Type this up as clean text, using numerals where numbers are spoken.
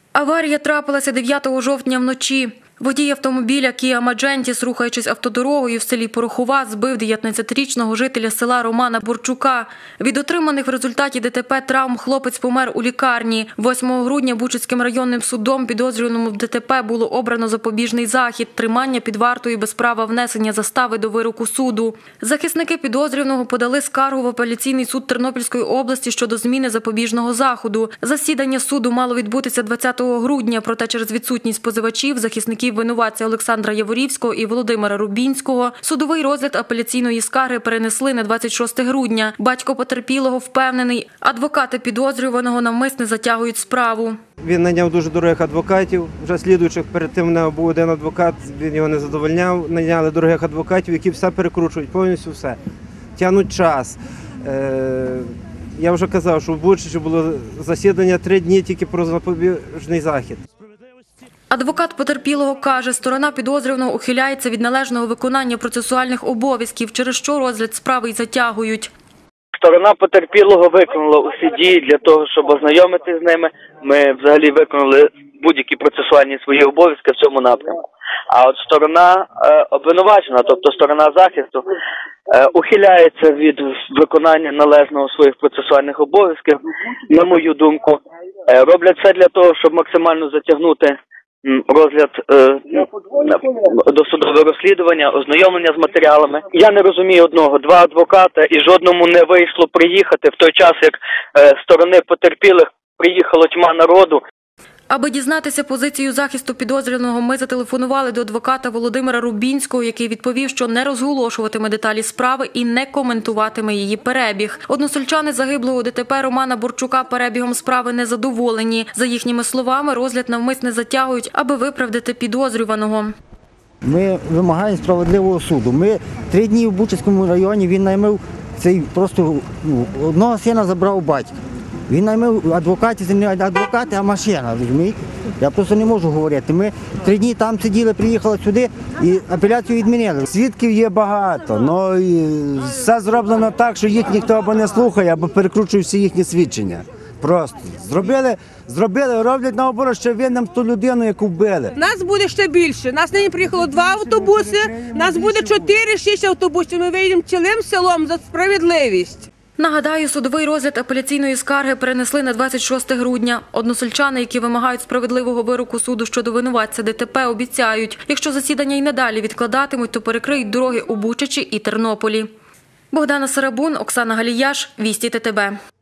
Аварія трапилася 9 жовтня вночі. Водій автомобіля Kia Magentis, рухаючись автодорогою в селі Порохова, збив 19-річного жителя села Романа Борчука. Від отриманих в результаті ДТП травм хлопець помер у лікарні. 8 грудня Бучацьким районним судом підозрюваному в ДТП було обрано запобіжний захід – тримання під вартою без права внесення застави до вироку суду. Захисники підозрюваного подали скаргу в апеляційний суд Тернопільської області щодо зміни запобіжного заходу. Засідання суду мало відбутися 20 грудня, проте через відсутність позивачів, захисників винуватця Олександра Яворівського і Володимира Рубінського, судовий розгляд апеляційної скарги перенесли на 26 грудня. Батько потерпілого впевнений, адвокати підозрюваного навмисне затягують справу. Він найняв дуже дорогих адвокатів, вже слідуючих. Перед тим в нього був один адвокат, він його не задовольняв. Найняли дорогих адвокатів, які все перекручують, повністю все. Тягнуть час. Я вже казав, що в Бучачі було засідання 3 дні тільки про запобіжний захід. Адвокат потерпілого каже, сторона підозрюваного ухиляється від належного виконання процесуальних обов'язків, через що розгляд справи й затягують. Сторона потерпілого виконала усі дії для того, щоб ознайомитися з ними. Ми взагалі виконали будь-які процесуальні свої обов'язки в цьому напрямку. А от сторона обвинувачена, тобто сторона захисту, ухиляється від виконання належного своїх процесуальних обов'язків, на мою думку. Роблять все для того, щоб максимально затягнути розгляд досудового розслідування, ознайомлення з матеріалами. Я не розумію одного: 2 адвоката і жодному не вийшло приїхати в той час, як сторони потерпілих приїхало тьма народу. Аби дізнатися позицію захисту підозрюваного, ми зателефонували до адвоката Володимира Рубінського, який відповів, що не розголошуватиме деталі справи і не коментуватиме її перебіг. Односельчани загиблого у ДТП Романа Борчука перебігом справи не задоволені. За їхніми словами, розгляд навмисне затягують, аби виправдати підозрюваного. Ми вимагаємо справедливого суду. Ми 3 дні в Бучацькому районі, він наймив цей просто одного сина забрав батька. Він наймив адвокатів, це не адвокати, а машина, розумієте? Я просто не можу говорити. Ми 3 дні там сиділи, приїхали сюди і апеляцію відмінили. Свідків є багато, але все зроблено так, що їх ніхто або не слухає, або перекручує всі їхні свідчення. Просто зробили, роблять наоборот, що винним ту людину, яку вбили. Нас буде ще більше. Нас нині приїхало 2 автобуси, нас буде 4-6 автобусів. Ми виїдемо цілим селом за справедливість. Нагадаю, судовий розгляд апеляційної скарги перенесли на 26 грудня. Односельчани, які вимагають справедливого вироку суду щодо винуватця ДТП, обіцяють, якщо засідання й надалі відкладатимуть, то перекриють дороги у Бучачі і Тернополі. Богдана Сарабун, Оксана Галіяш, Вісті ТТБ.